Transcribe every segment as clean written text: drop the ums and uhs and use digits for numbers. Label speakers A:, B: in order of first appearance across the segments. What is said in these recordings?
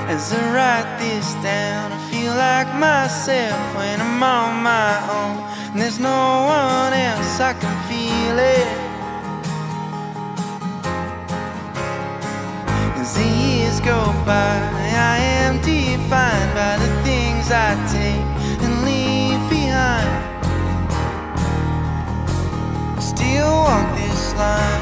A: As I write this down, I feel like myself when I'm on my own, and there's no one else, I can feel it. As the years go by, I am defined by the things I take and leave behind. I still walk this line.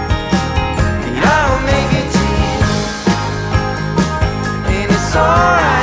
A: Alright.